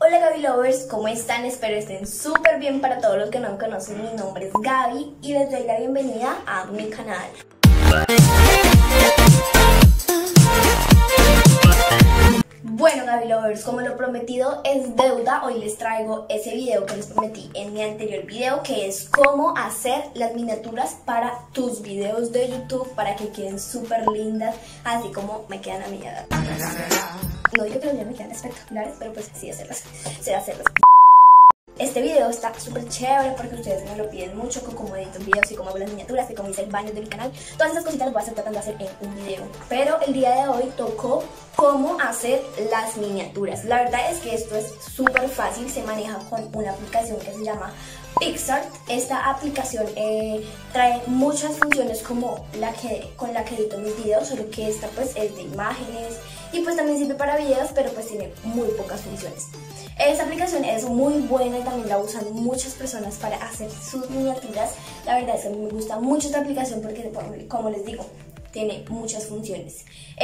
Hola Gaby Lovers, ¿cómo están? Espero estén súper bien. Para todos los que no me conocen, mi nombre es Gaby y les doy la bienvenida a mi canal. Bueno Gaby Lovers, como lo prometido es deuda, hoy les traigo ese video que les prometí en mi anterior video, que es cómo hacer las miniaturas para tus videos de YouTube para que queden súper lindas, así como me quedan a mí. No digo que los míos me quedan espectaculares, pero pues sí hacerlas, sé hacerlas. Este video está súper chévere porque ustedes me lo piden mucho, con cómo edito videos y cómo hago las miniaturas, y cómo hice el baño de mi canal. Todas esas cositas las voy a estar tratando de hacer en un video. Pero el día de hoy tocó cómo hacer las miniaturas. La verdad es que esto es súper fácil, se maneja con una aplicación que se llama PicsArt. Esta aplicación trae muchas funciones como con la que edito mis videos, solo que esta pues es de imágenes y pues también sirve para videos, pero pues tiene muy pocas funciones. Esta aplicación es muy buena y también la usan muchas personas para hacer sus miniaturas. La verdad es que a mí me gusta mucho esta aplicación porque, como les digo, tiene muchas funciones.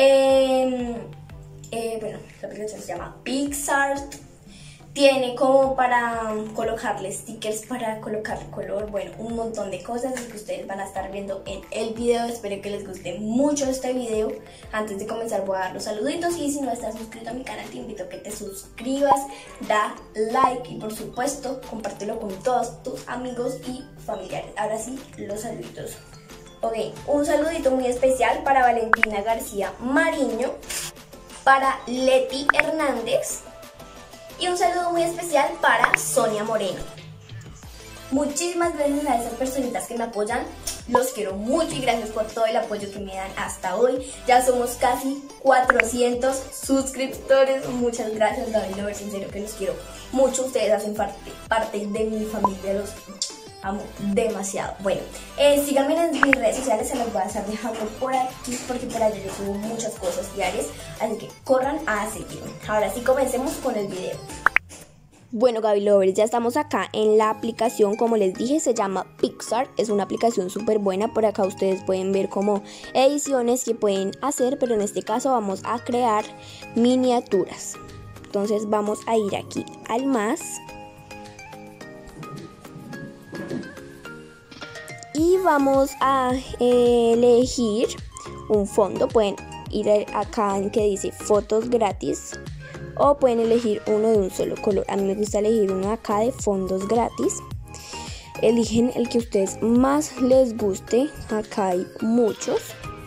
Bueno, la aplicación se llama PicsArt. Tiene como para colocarle stickers, para colocarle color, bueno, un montón de cosas que ustedes van a estar viendo en el video. Espero que les guste mucho este video. Antes de comenzar voy a dar los saluditos y si no estás suscrito a mi canal te invito a que te suscribas, da like y por supuesto compártelo con todos tus amigos y familiares. Ahora sí, los saluditos. Ok, un saludito muy especial para Valentina García Mariño, para Leti Hernández, y un saludo muy especial para Sonia Moreno. Muchísimas gracias a esas personitas que me apoyan. Los quiero mucho y gracias por todo el apoyo que me dan hasta hoy. Ya somos casi 400 suscriptores. Muchas gracias, Gaby Lovers. En serio que los quiero mucho. Ustedes hacen parte de mi familia. Los amo demasiado. Bueno, síganme en mis redes sociales, se las voy a estar dejando por aquí porque por allá yo subo muchas cosas diarias, así que corran a seguirme. Ahora sí, comencemos con el video. Bueno Gaby Lovers, ya estamos acá en la aplicación. Como les dije, se llama PicsArt. Es una aplicación súper buena. Por acá ustedes pueden ver como ediciones que pueden hacer, pero en este caso vamos a crear miniaturas. Entonces vamos a ir aquí al más y vamos a elegir un fondo. Pueden ir acá en que dice fotos gratis o pueden elegir uno de un solo color. A mí me gusta elegir uno acá de fondos gratis. Eligen el que a ustedes más les guste. Acá hay muchos.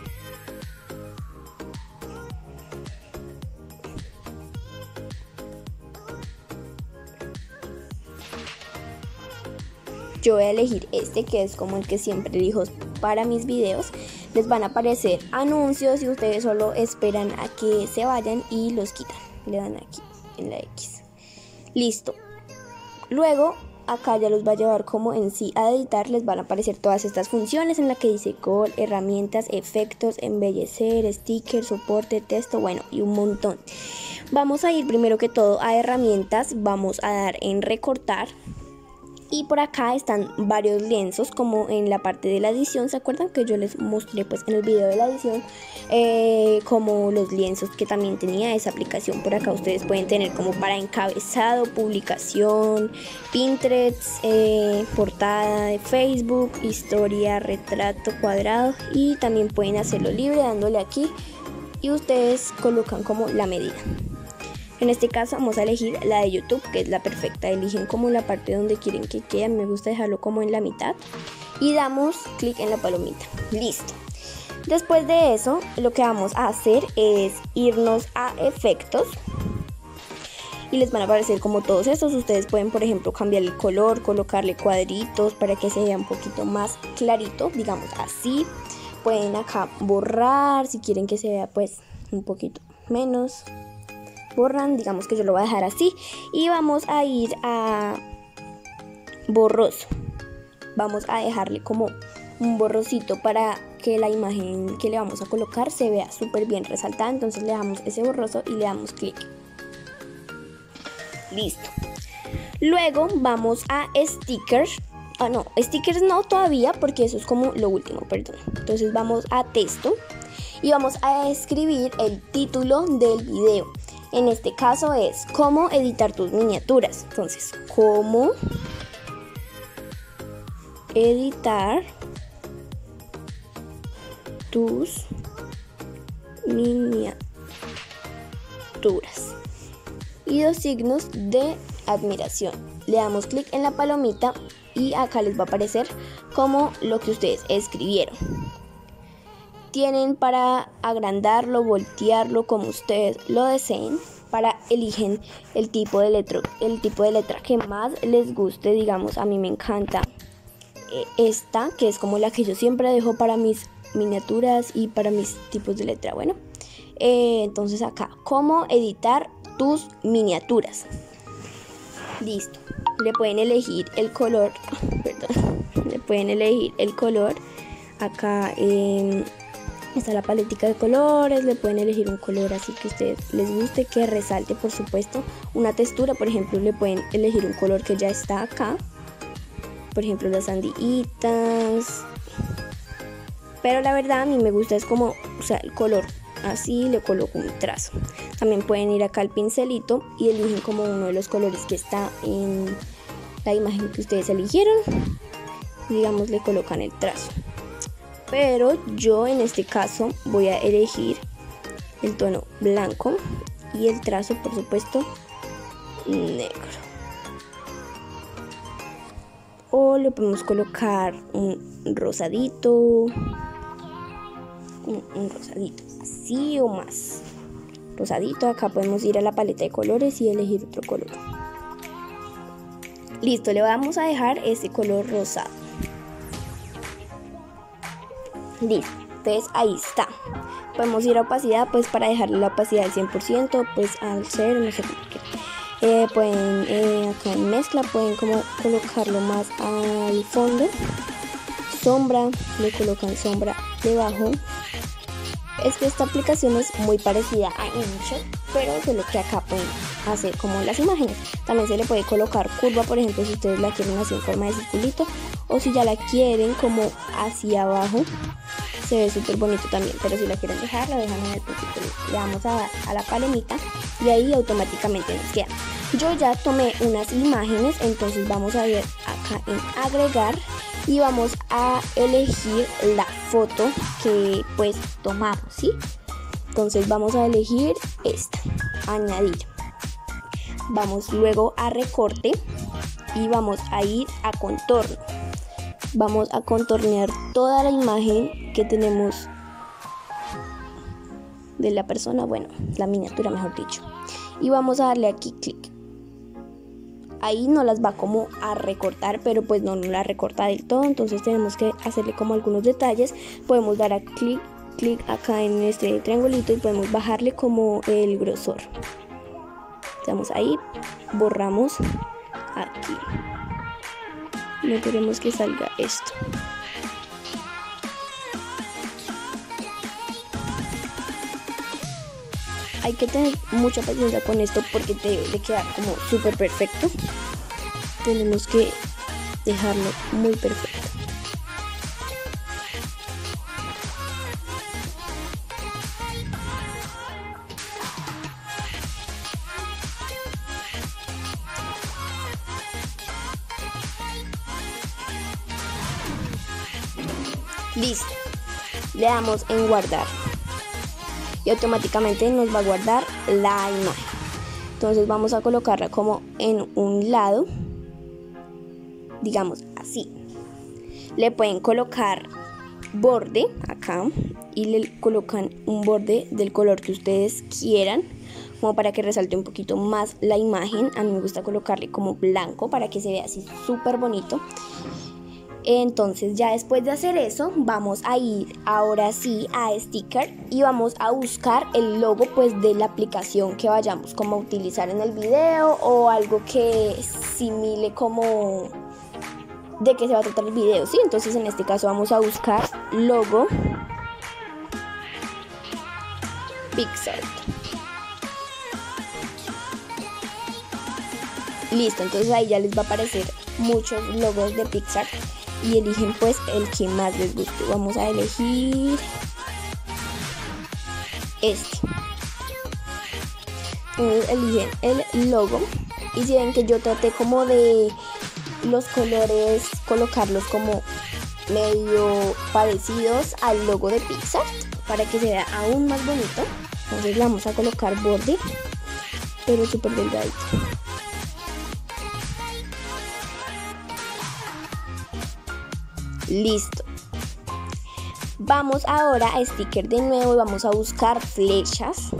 Yo voy a elegir este, que es como el que siempre elijo para mis videos. Les van a aparecer anuncios y ustedes solo esperan a que se vayan y los quitan. Le dan aquí en la X. Listo. Luego acá ya los va a llevar como en sí a editar. Les van a aparecer todas estas funciones en la que dice Call, herramientas, efectos, embellecer, stickers, soporte, texto, bueno, y un montón. Vamos a ir primero que todo a herramientas. Vamos a dar en recortar. Y por acá están varios lienzos, como en la parte de la edición. ¿Se acuerdan que yo les mostré pues en el video de la edición como los lienzos que también tenía esa aplicación? Por acá ustedes pueden tener como para encabezado, publicación, Pinterest, portada de Facebook, historia, retrato, cuadrado, y también pueden hacerlo libre dándole aquí y ustedes colocan como la medida. En este caso vamos a elegir la de YouTube, que es la perfecta. Eligen como la parte donde quieren que quede. Me gusta dejarlo como en la mitad. Y damos clic en la palomita. Listo. Después de eso, lo que vamos a hacer es irnos a efectos. Y les van a aparecer como todos estos. Ustedes pueden, por ejemplo, cambiar el color, colocarle cuadritos para que se vea un poquito más clarito. Digamos así. Pueden acá borrar si quieren que se vea pues un poquito menos. Borran, digamos que yo lo voy a dejar así y vamos a ir a borroso. Vamos a dejarle como un borrosito para que la imagen que le vamos a colocar se vea súper bien resaltada. Entonces le damos ese borroso y le damos clic. Listo. Luego vamos a stickers. No, stickers no todavía porque eso es como lo último, perdón. Entonces vamos a texto y vamos a escribir el título del video. En este caso es cómo editar tus miniaturas. Entonces, cómo editar tus miniaturas. Y 2 signos de admiración. Le damos clic en la palomita y acá les va a aparecer como lo que ustedes escribieron. Tienen para agrandarlo, voltearlo como ustedes lo deseen. Eligen el tipo de letra que más les guste. Digamos, a mí me encanta esta, que es como la que yo siempre dejo para mis miniaturas y para mis tipos de letra. Bueno, entonces acá, cómo editar tus miniaturas. Listo. Le pueden elegir el color. Perdón. Le pueden elegir el color. Acá está la paletica de colores. Le pueden elegir un color así que a ustedes les guste, que resalte, por supuesto. Una textura, por ejemplo, le pueden elegir un color que ya está acá. Por ejemplo, las sandías. Pero la verdad a mí me gusta es como, o sea, el color. Así le coloco un trazo. También pueden ir acá al pincelito y eligen como uno de los colores que está en la imagen que ustedes eligieron. Digamos, le colocan el trazo. Pero yo en este caso voy a elegir el tono blanco y el trazo, por supuesto, negro. O le podemos colocar un rosadito. Un rosadito, así o más rosadito. Acá podemos ir a la paleta de colores y elegir otro color. Listo, le vamos a dejar este color rosado. Listo, entonces ahí está. Podemos ir a opacidad, pues para dejarle la opacidad al 100%, pues al 0, no sé qué. Pueden acá en mezcla, pueden como colocarlo más al fondo. Sombra, le colocan sombra debajo. Es que esta aplicación es muy parecida a InShot, pero solo que acá pueden hacer como las imágenes. También se le puede colocar curva, por ejemplo, si ustedes la quieren así en forma de circulito, o si ya la quieren como hacia abajo, se ve súper bonito también. Pero si la quieren dejar, la dejan en el puntito. Le damos a la palomita y ahí automáticamente nos queda. Yo ya tomé unas imágenes, entonces vamos a ver acá en agregar. Y vamos a elegir la foto que pues tomamos, ¿sí? Entonces vamos a elegir esta, añadir. Vamos luego a recorte y vamos a ir a contorno. Vamos a contornear toda la imagen que tenemos de la persona, bueno, la miniatura mejor dicho. Y vamos a darle aquí clic. Ahí no las va como a recortar, pero pues no la recorta del todo, entonces tenemos que hacerle como algunos detalles. Podemos dar a clic acá en este triangulito y podemos bajarle como el grosor. Estamos ahí, borramos aquí. No queremos que salga esto. Hay que tener mucha paciencia con esto porque debe de quedar como súper perfecto. Tenemos que dejarlo muy perfecto. Listo. Le damos en guardar. Y automáticamente nos va a guardar la imagen. Entonces vamos a colocarla como en un lado, digamos así. Le pueden colocar borde acá y le colocan un borde del color que ustedes quieran, como para que resalte un poquito más la imagen. A mí me gusta colocarle como blanco para que se vea así súper bonito. Entonces ya después de hacer eso vamos a ir ahora sí a sticker y vamos a buscar el logo pues de la aplicación que vayamos como a utilizar en el video, o algo que simile como de qué se va a tratar el video, ¿sí? Entonces en este caso vamos a buscar logo Pixar. Listo, entonces ahí ya les va a aparecer muchos logos de Pixar y eligen pues el que más les guste. Vamos a elegir este. unos eligen el logo y si ven que yo traté como de los colores colocarlos como medio parecidos al logo de Pixar para que se vea aún más bonito. Entonces le vamos a colocar borde, pero súper delgadito. Listo. Vamos ahora a sticker de nuevo y vamos a buscar flechas.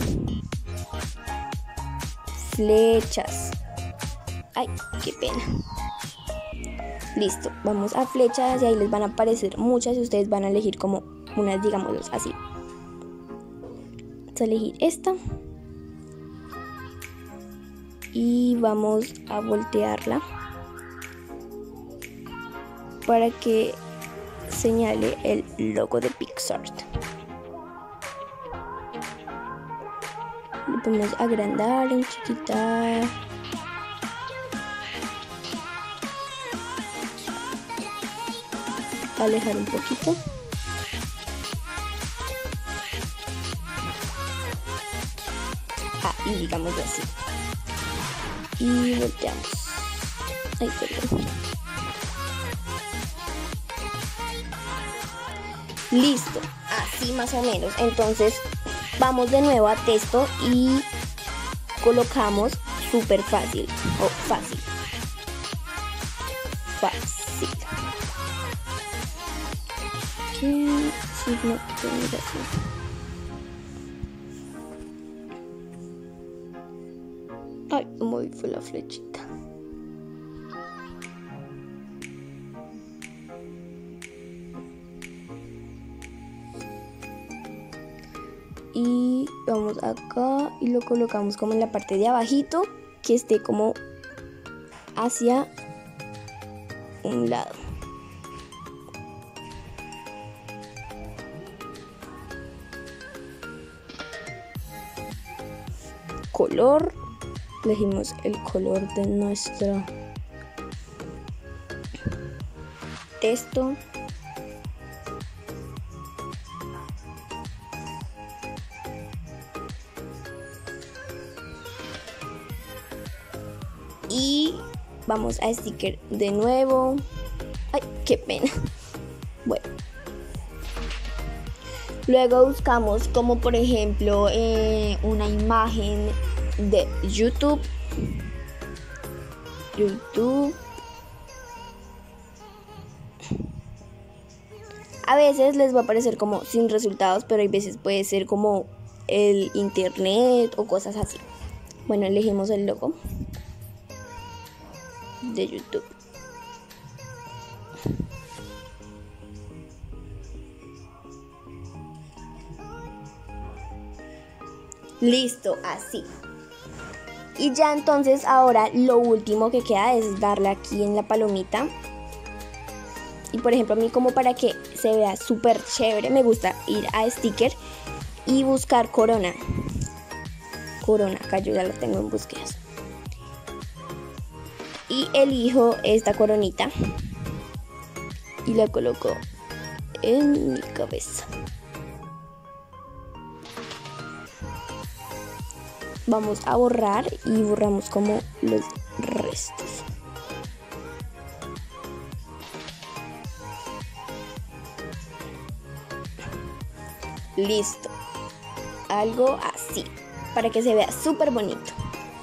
Ay, qué pena. Listo, vamos a flechas y ahí les van a aparecer muchas y ustedes van a elegir como unas, digámoslo así. Vamos a elegir esta y vamos a voltearla para que señale el logo de Pixar. Lo podemos agrandar, enchiquitar. Alejar un poquito. Y digamos así. Y volteamos. Ay, perdón. Listo, así más o menos. Entonces vamos de nuevo a texto y colocamos súper fácil o fácil. ¿Qué signo de admiración? Ay, muy fue la flechita. Y vamos acá y lo colocamos como en la parte de abajito, que esté como hacia un lado. Color, elegimos el color de nuestro texto. Y vamos a sticker de nuevo. Ay, qué pena. Bueno. Luego buscamos como por ejemplo una imagen de YouTube. A veces les va a aparecer como sin resultados, pero hay veces puede ser como el internet o cosas así. Bueno, elegimos el logo de YouTube. Listo, así. Y ya entonces ahora lo último que queda es darle aquí en la palomita. Y por ejemplo a mí como para que se vea súper chévere me gusta ir a sticker y buscar corona. Acá yo ya la tengo en búsquedas. Y elijo esta coronita y la coloco en mi cabeza. Vamos a borrar y borramos como los restos. Listo. Algo así, para que se vea súper bonito.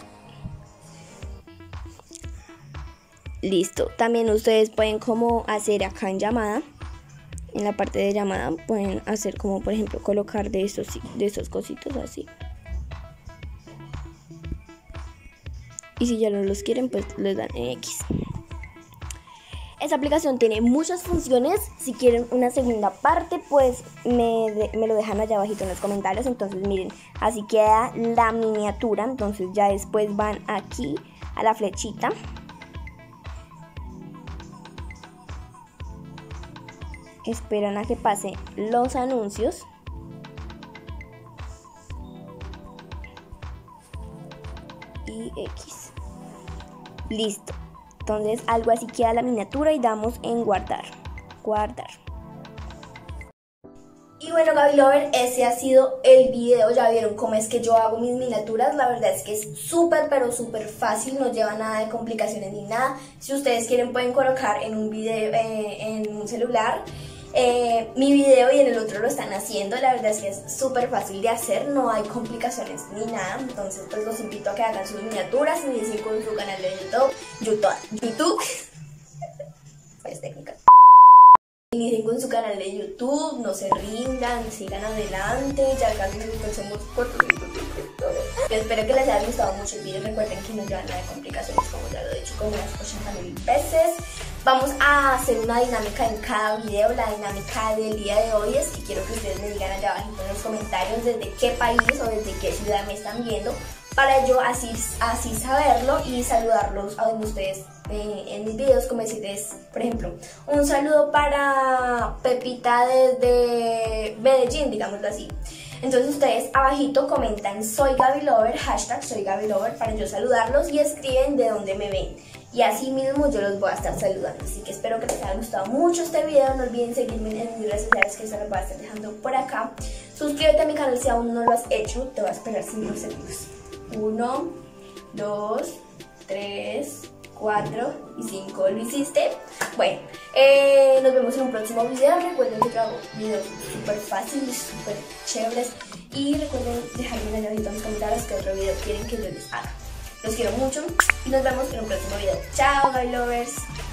Listo. También ustedes pueden como hacer acá en llamada. En la parte de llamada pueden hacer como por ejemplo colocar de esos cositos así. Y si ya no los quieren, pues les dan en X. Esta aplicación tiene muchas funciones. Si quieren una segunda parte, pues me lo dejan allá abajito en los comentarios. Entonces miren, así queda la miniatura. Entonces ya después van aquí a la flechita. Esperan a que pasen los anuncios. Y X. Listo. Entonces algo así queda la miniatura y damos en guardar. Y bueno, Gaby Lover, ese ha sido el video. Ya vieron cómo es que yo hago mis miniaturas. La verdad es que es súper, pero súper fácil. No lleva nada de complicaciones ni nada. Si ustedes quieren pueden colocar en un video, en un celular, mi video y en el otro lo están haciendo. La verdad es que es súper fácil de hacer, no hay complicaciones ni nada. Entonces pues los invito a que hagan sus miniaturas, inicien con su canal de YouTube. Varias técnicas. Inicien con su canal de YouTube, no se rindan, sigan adelante, ya casi somos 4 suscriptores. Yo espero que les haya gustado mucho el video. Recuerden que no llevan nada de complicaciones, como ya lo he dicho como unas 80.000 veces. Vamos a hacer una dinámica en cada video. La dinámica del día de hoy es que quiero que ustedes me digan allá abajo en los comentarios desde qué país o desde qué ciudad me están viendo, para yo así saberlo y saludarlos a donde ustedes en mis videos, como decirles, por ejemplo, un saludo para Pepita desde Medellín, digámoslo así. Entonces ustedes abajito comentan soy Gaby Lover, hashtag soy Gaby Lover, para yo saludarlos, y escriben de dónde me ven. Y así mismo yo los voy a estar saludando. Así que espero que les haya gustado mucho este video. No olviden seguirme en mis redes sociales, que se los voy a estar dejando por acá. Suscríbete a mi canal si aún no lo has hecho. Te voy a esperar 5 segundos. 1, 2, 3, 4 y 5. ¿Lo hiciste? Bueno, nos vemos en un próximo video. Recuerden que yo hago videos súper fáciles, súper chéveres. Y recuerden dejarme allá abajo en los comentarios qué otro video quieren que yo les haga. Los quiero mucho y nos vemos en un próximo video. Chao, Gaby Lovers.